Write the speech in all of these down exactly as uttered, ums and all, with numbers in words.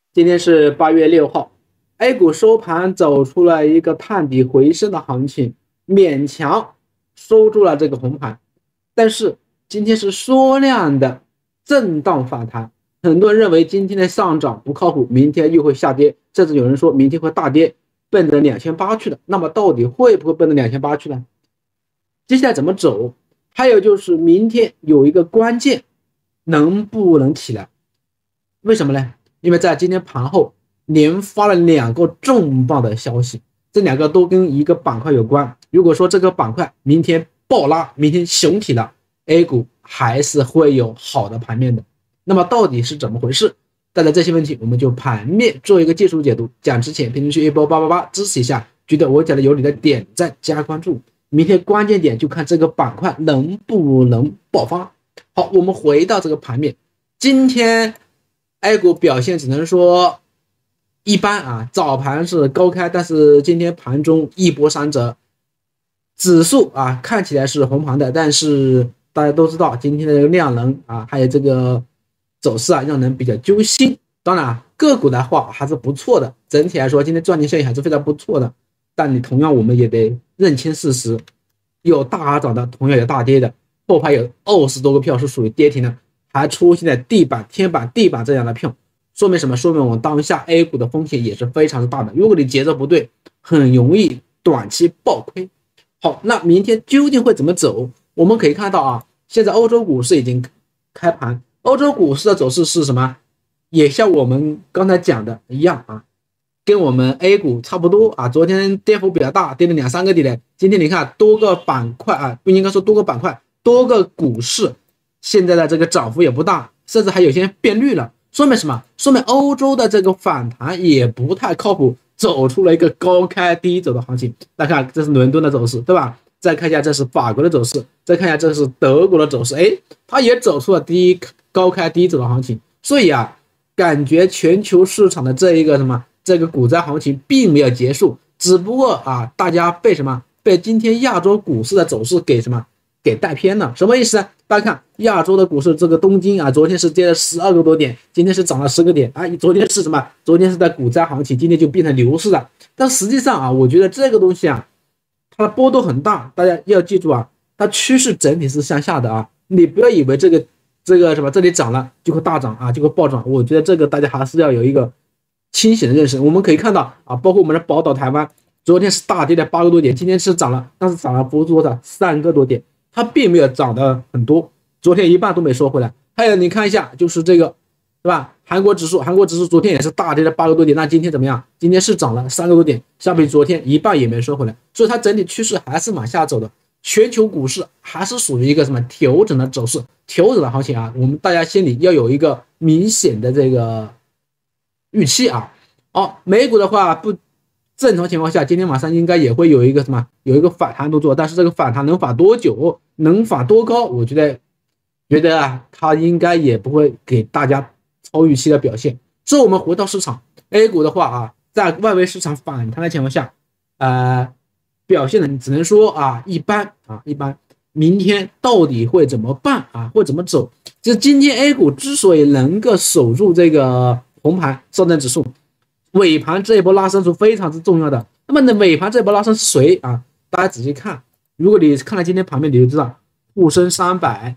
今天是八月六号，A 股收盘走出了一个探底回升的行情，勉强收住了这个红盘。但是今天是缩量的震荡反弹，很多人认为今天的上涨不靠谱，明天又会下跌，甚至有人说明天会大跌，奔着两千八去了。那么到底会不会奔着两千八去呢？接下来怎么走？还有就是明天有一个关键，能不能起来？为什么呢？因为在今天盘后连发了两个重磅的消息，这两个都跟一个板块有关。如果说这个板块明天暴拉，明天熊起了， A 股还是会有好的盘面的。那么到底是怎么回事？带着这些问题，我们就盘面做一个技术解读。讲之前评论区一波八八八支持一下，觉得我讲的有理的点赞加关注。明天关键点就看这个板块能不能爆发。好，我们回到这个盘面，今天 A 股表现只能说一般啊，早盘是高开，但是今天盘中一波三折，指数啊看起来是红盘的，但是大家都知道今天的量能啊，还有这个走势啊，让人比较揪心。当然啊，个股的话还是不错的，整体来说今天赚钱效应还是非常不错的。但你同样我们也得认清事实，有大涨的，同样有大跌的，后排有二十多个票是属于跌停的，还出现了地板、天板、地板这样的票，说明什么？说明我们当下 A 股的风险也是非常大的。如果你节奏不对，很容易短期爆亏。好，那明天究竟会怎么走？我们可以看到啊，现在欧洲股市已经开盘，欧洲股市的走势是什么？也像我们刚才讲的一样啊，跟我们 A 股差不多啊。昨天跌幅比较大，跌了两三个点的。今天你看多个板块啊，不应该说多个板块，多个股市现在的这个涨幅也不大，甚至还有些变绿了。说明什么？说明欧洲的这个反弹也不太靠谱，走出了一个高开低走的行情。大家看，这是伦敦的走势，对吧？再看一下，这是法国的走势，再看一下，这是德国的走势。哎，它也走出了低高开低走的行情。所以啊，感觉全球市场的这一个什么这个股灾行情并没有结束，只不过啊，大家被什么被今天亚洲股市的走势给什么给带偏了。什么意思呢？大家看亚洲的股市，这个东京啊，昨天是跌了十二个多点，今天是涨了十个点啊。昨天是什么？昨天是在股灾行情，今天就变成牛市了。但实际上啊，我觉得这个东西啊，它的波动很大，大家要记住啊，它趋势整体是向下的啊。你不要以为这个这个什么这里涨了就会大涨啊，就会暴涨。我觉得这个大家还是要有一个清醒的认识。我们可以看到啊，包括我们的宝岛台湾，昨天是大跌了八个多点，今天是涨了，但是涨了幅度多少？三个多点。它并没有涨得很多，昨天一半都没收回来。还有你看一下，就是这个，对吧？韩国指数，韩国指数昨天也是大跌了八个多点，那今天怎么样？今天是涨了三个多点，相比昨天一半也没收回来，所以它整体趋势还是往下走的。全球股市还是属于一个什么调整的走势，调整的行情啊，我们大家心里要有一个明显的这个预期啊。好，美股的话不。正常情况下，今天晚上应该也会有一个什么，有一个反弹动作，但是这个反弹能反多久，能反多高，我觉得，觉得啊，它应该也不会给大家超预期的表现。所以，我们回到市场 ，A 股的话啊，在外围市场反弹的情况下，呃，表现的只能说啊，一般啊，一般。明天到底会怎么办啊？会怎么走？就是今天 A 股之所以能够守住这个红盘，上证指数。尾盘这一波拉升是非常之重要的。那么呢，尾盘这一波拉升是谁啊？大家仔细看，如果你看了今天盘面，你就知道沪深三百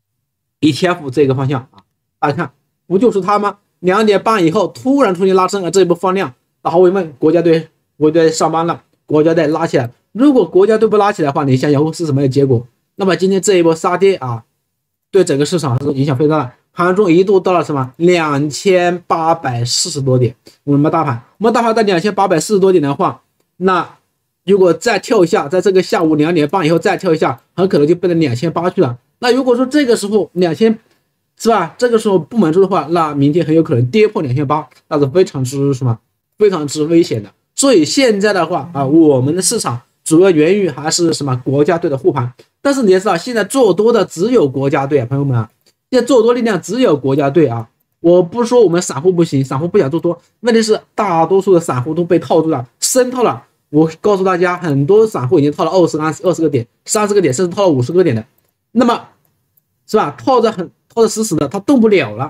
E T F 这个方向啊，大家看不就是它吗？两点半以后突然出现拉升啊，这一波放量，然后我问国家队，国家队上班了，国家队拉起来。如果国家队不拉起来的话，你想想会是什么样的结果？那么今天这一波杀跌啊，对整个市场是影响非常大。盘中一度到了什么两千八百四十多点，我们大盘，我们大盘在两千八百四十多点的话，那如果再跳一下，在这个下午两点半以后再跳一下，很可能就奔着两千八去了。那如果说这个时候两千是吧，这个时候不满足的话，那明天很有可能跌破两千八，那是非常之什么，非常之危险的。所以现在的话啊，我们的市场主要源于还是什么国家队的护盘，但是你也知道，现在做多的只有国家队啊，朋友们啊。现在做多力量只有国家队啊！我不是说我们散户不行，散户不想做多，问题是大多数的散户都被套住了，深套了。我告诉大家，很多散户已经套了二十、二十个点、三十个点，甚至套了五十个点的，那么是吧？套着很套着死死的，他动不了了。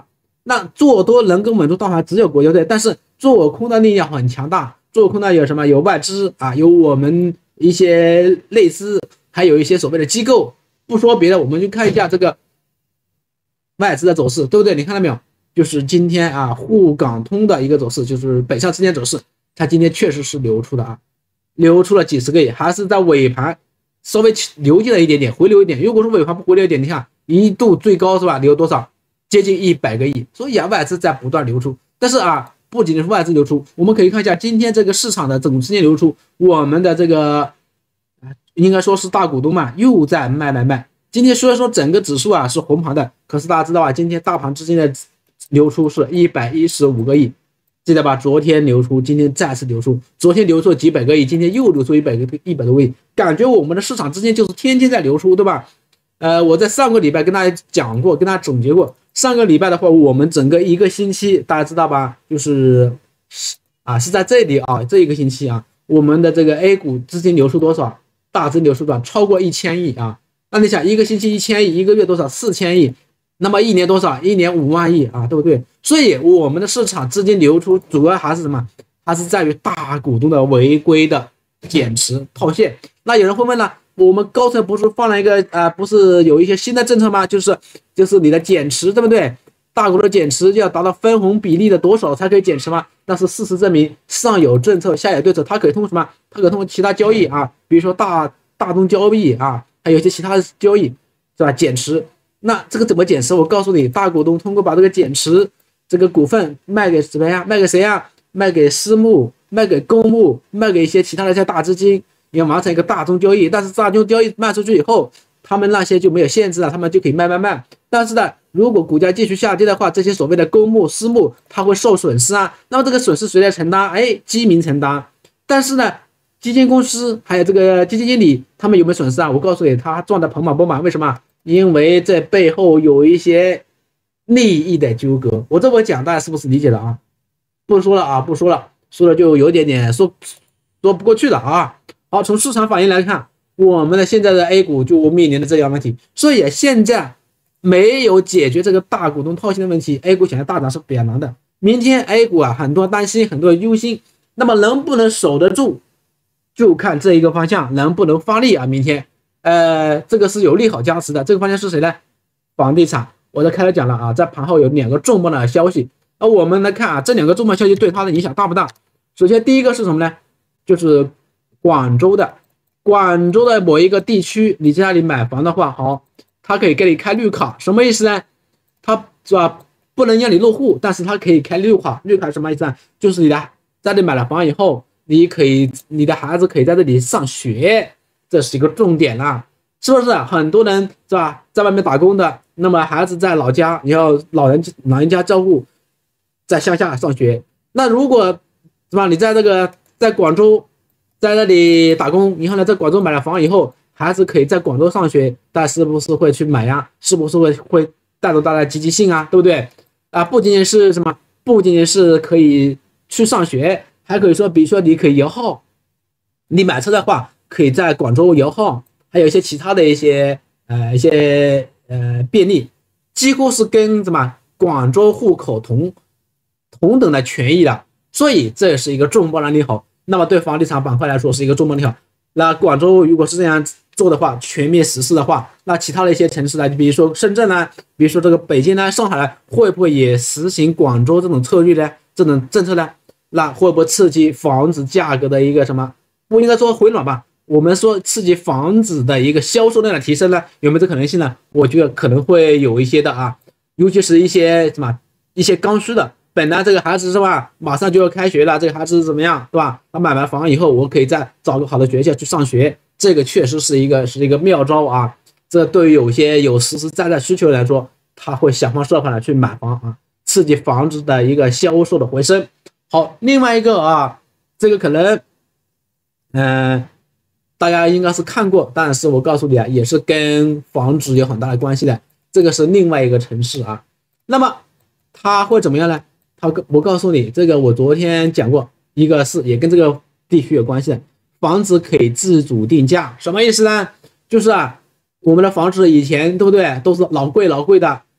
那做多能够稳住大盘只有国家队，但是做空的力量很强大。做空的有什么？有外资啊，有我们一些内资，还有一些所谓的机构。不说别的，我们就看一下这个外资的走势，对不对？你看到没有？就是今天啊，沪港通的一个走势，就是北上之间走势，它今天确实是流出的啊，流出了几十个亿，还是在尾盘稍微流进了一点点，回流一点。如果说尾盘不回流一点，你看一度最高是吧？流多少？接近一百个亿。所以啊，外资在不断流出。但是啊，不仅仅是外资流出，我们可以看一下今天这个市场的总资金流出，我们的这个应该说是大股东嘛，又在卖卖卖。今天虽然说整个指数啊是红盘的，可是大家知道啊，今天大盘资金的流出是一百一十五个亿，记得吧？昨天流出，今天再次流出，昨天流出了几百个亿，今天又流出一百个一百多个亿，感觉我们的市场资金就是天天在流出，对吧？呃，我在上个礼拜跟大家讲过，跟大家总结过，上个礼拜的话，我们整个一个星期，大家知道吧？就是啊，是在这里啊，这一个星期啊，我们的这个 A 股资金流出多少？大资流出多少？超过一千亿啊！那你想，一个星期一千亿，一个月多少？四千亿，那么一年多少？一年五万亿啊，对不对？所以我们的市场资金流出主要还是什么？还是在于大股东的违规的减持套现。那有人会问了，我们高层不是放了一个呃，不是有一些新的政策吗？就是就是你的减持，对不对？大股东减持要达到分红比例的多少才可以减持吗？但是事实证明，上有政策，下有对策，它可以通过什么？它可以通过其他交易啊，比如说大大宗交易啊，还有一些其他的交易，是吧？减持，那这个怎么减持？我告诉你，大股东通过把这个减持这个股份卖给什么呀？卖给谁呀？卖给私募，卖给公募，卖给一些其他的一些大资金，要完成一个大宗交易。但是大宗交易卖出去以后，他们那些就没有限制了，他们就可以卖卖卖。但是呢，如果股价继续下跌的话，这些所谓的公募、私募，它会受损失啊。那么这个损失谁来承担？哎，基民承担。但是呢，基金公司还有这个基金经理，他们有没有损失啊？我告诉你，他赚得盆满钵满。为什么？因为这背后有一些利益的纠葛。我这么讲，大家是不是理解了啊？不说了啊，不说了，说了就有点点说说不过去了啊。好，从市场反应来看，我们的现在的 A 股就面临的这样问题，所以现在没有解决这个大股东套现的问题 ，A 股显然大涨是比较难的。明天 A 股啊，很多担心，很多忧心，那么能不能守得住，就看这一个方向能不能发力啊。明天，呃，这个是有利好加持的，这个方向是谁呢？房地产。我在开头讲了啊，在盘后有两个重磅的消息，而我们来看啊，这两个重磅消息对它的影响大不大？首先，第一个是什么呢？就是广州的，广州的某一个地区，你在那里买房的话，好，它可以给你开绿卡，什么意思呢？它是吧，不能让你落户，但是它可以开绿卡。绿卡什么意思呢？就是你的在这里买了房以后，你可以，你的孩子可以在这里上学，这是一个重点啦，是不是？很多人是吧，在外面打工的，那么孩子在老家，你要老人老人家照顾，在乡下上学。那如果是吧，你在这个在广州，在那里打工，以后呢，在广州买了房以后，孩子可以在广州上学，但是不是会去买呀？是不是会会带动大家积极性啊？对不对？啊，不仅仅是什么，不仅仅是可以去上学，还可以说，比如说你可以摇号，你买车的话，可以在广州摇号，还有一些其他的一些呃一些呃便利，几乎是跟什么广州户口同同等的权益的，所以这是一个重磅的利好。那么对房地产板块来说是一个重磅利好。那广州如果是这样做的话，全面实施的话，那其他的一些城市呢，比如说深圳呢，比如说这个北京呢、上海呢，会不会也实行广州这种策略呢？这种政策呢？那会不会刺激房子价格的一个什么？不应该说回暖吧？我们说刺激房子的一个销售量的提升呢？有没有这可能性呢？我觉得可能会有一些的啊，尤其是一些什么一些刚需的。本来这个孩子是吧，马上就要开学了，这个孩子怎么样，对吧？他买完房以后，我可以再找个好的学校去上学，这个确实是一个是一个妙招啊。这对于有些有实实在在需求来说，他会想方设法的去买房啊，刺激房子的一个销售的回升。好，另外一个啊，这个可能，嗯、呃，大家应该是看过，但是我告诉你啊，也是跟房子有很大的关系的。这个是另外一个城市啊，那么它会怎么样呢？它我告诉你，这个我昨天讲过，一个是也跟这个地区有关系的，房子可以自主定价，什么意思呢？就是啊，我们的房子以前对不对，都是老贵老贵的，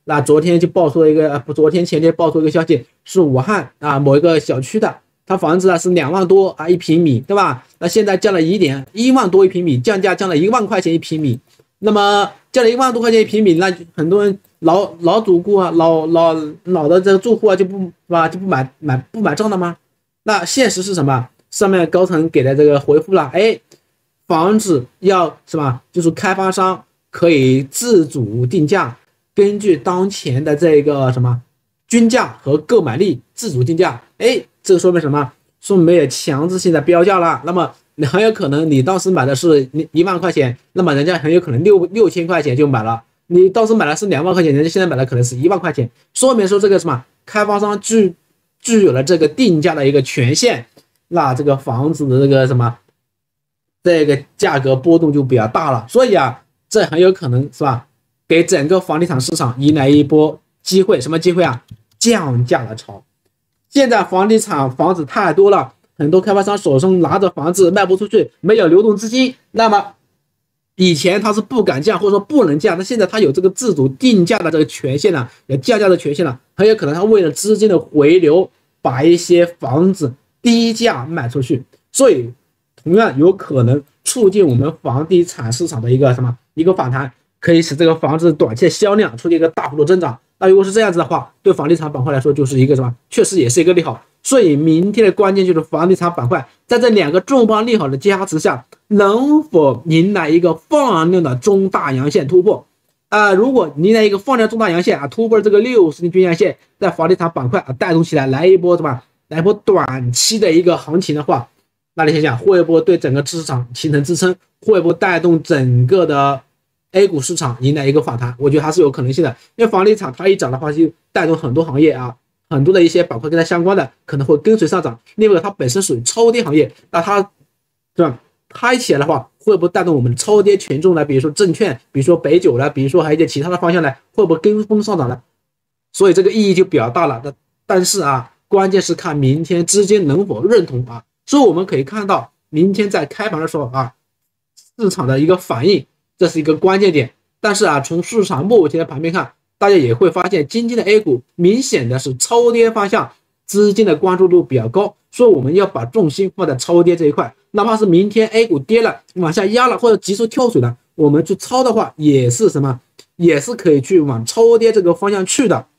那昨天就爆出了一个，不，昨天前天爆出一个消息，是武汉啊某一个小区的，它房子啊是两万多啊一平米，对吧？那现在降了一点，一万多一平米，降价降了一万块钱一平米。那么降了一万多块钱一平米，那很多人老老主顾啊，老老老的这个住户啊就不是吧就不买买不买账了吗？那现实是什么？上面高层给的这个回复了，哎，房子要是吧，就是开发商可以自主定价，根据当前的这个什么均价和购买力自主定价。哎，这个说明什么？说明没有强制性的标价了。那么你很有可能你当时买的是一万块钱，那么人家很有可能六六千块钱就买了。你当时买的是两万块钱，人家现在买的可能是一万块钱，说明说这个什么开发商具具有了这个定价的一个权限，那这个房子的这个什么这个价格波动就比较大了。所以啊，这很有可能是吧，给整个房地产市场迎来一波机会。什么机会啊？降价的潮。现在房地产房子太多了，很多开发商手上拿着房子卖不出去，没有流动资金。那么以前他是不敢降，或者说不能降，那现在他有这个自主定价的这个权限了，有降价的权限了，很有可能他为了资金的回流，把一些房子低价卖出去，所以同样有可能促进我们房地产市场的一个什么一个反弹，可以使这个房子短期的销量出现一个大幅度增长。那如果是这样子的话，对房地产板块来说就是一个什么，确实也是一个利好。所以明天的关键就是房地产板块在这两个重磅利好的加持下，能否迎来一个放量的中大阳线突破啊、呃？如果迎来一个放量中大阳线啊，突破这个六十天均线线，在房地产板块啊带动起来，来一波什么，来一波短期的一个行情的话，那你想想会不会对整个市场形成支撑，会不会带动整个的 A 股市场迎来一个反弹？我觉得还是有可能性的，因为房地产它一涨的话，就带动很多行业啊。很多的一些板块跟它相关的可能会跟随上涨。另外它本身属于超跌行业，那它对吧嗨起来的话，会不会带动我们超跌权重呢？比如说证券，比如说北酒呢，比如说还有一些其他的方向呢，会不会跟风上涨呢？所以这个意义就比较大了。但是啊，关键是看明天资金能否认同啊。所以我们可以看到，明天在开盘的时候啊，市场的一个反应，这是一个关键点。但是啊，从市场目前的盘面看，大家也会发现，今天的 A 股明显的是超跌方向，资金的关注度比较高，所以我们要把重心放在超跌这一块。哪怕是明天 A 股跌了，往下压了，或者急速跳水了，我们去抄的话，也是什么，也是可以去往超跌这个方向去的。